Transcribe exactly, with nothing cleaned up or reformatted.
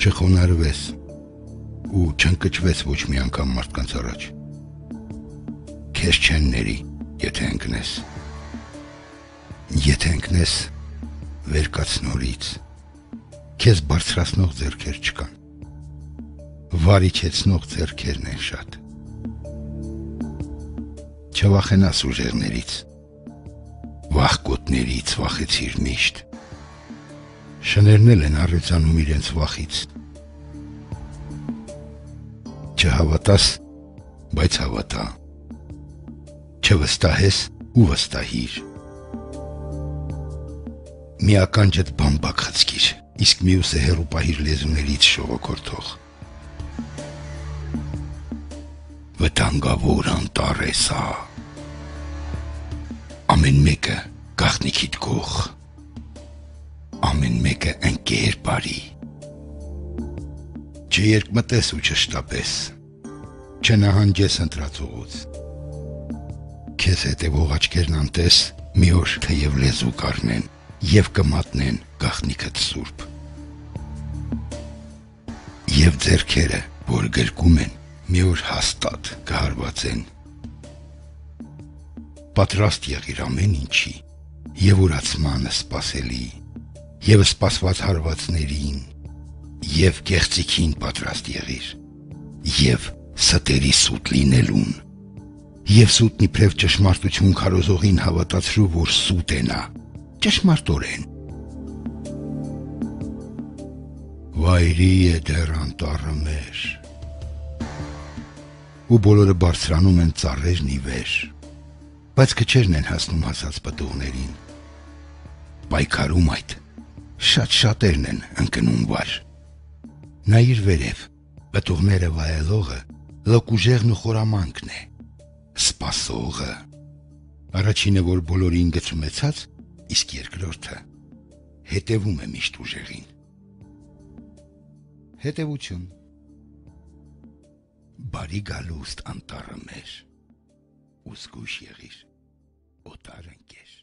չխոնարհվես ու չընկճվես ոչ մի անգամ մարդկանց առաջ։ Քեզ չեն ների, եթե ընկնես։ Եթե ընկնես, վեր կաց նորից, քեզ բարձրացնող ձեռքեր չկան, վարիչեցնող ձեռքերն են շատ։ Չվախենաս ուժեղներից, վախկոտներից վախեցիր միշտ։ Շներն էլ են առյուծանում իրենց վախից։ Չհավատաս, բայց հավատա, չվստահես ու վստահիր։ Մի ականջդ բամբակ խցկիր, իսկ մյուսը հեռու պահիր լեզուներից շողոքորթող։ Վտանգավոր անտառ է սա, ամեն մեկը գաղտնիքիդ կող, ամեն մեկը ընկեր բարի։ Չերկմտես ու չշտապես, չնահանջես ընտրածողուց։ Քեզ հետևող աչքերն անտես մի օր թեև լեզու կառնեն և կմատնեն գաղտնիքդ սուրբ։ Եվ ձեռքերը, որ գրկում են, մի օր հաստատ կհարվածեն։ Պատրաստ եղիր ամեն ինչի, և ուրացմանը սպասելի, և սպասված հարվածներին, և կեղծիքին պատրաստ եղիր, և ստերի սուտ լինելուն, և սուտն իբրև ճշմարտություն քարոզողին հավատացրու, որ սուտ է նա, ճշմարտորեն։ Վայրի է դեռ անտառը մեր, ու բոլորը բարձրանում են ծառերն ի վեր, բայց քչերն են հասնում հասած պտուղներին, պայքարում այդ, շատ շատերն են ընկնում վար։ Նայիր վերև, պտուղները վայելողը, լոկուժեղն ու խորամանկն է, սպասողը, առաջինը, որ բոլորին գծումեցած, իսկ երկրորդը հետևում է միշտ ուժեղին։ Հետևություն։ Բարի գալուստ անտառը մեր, ու զգույշ եղիր, օտար ընկեր։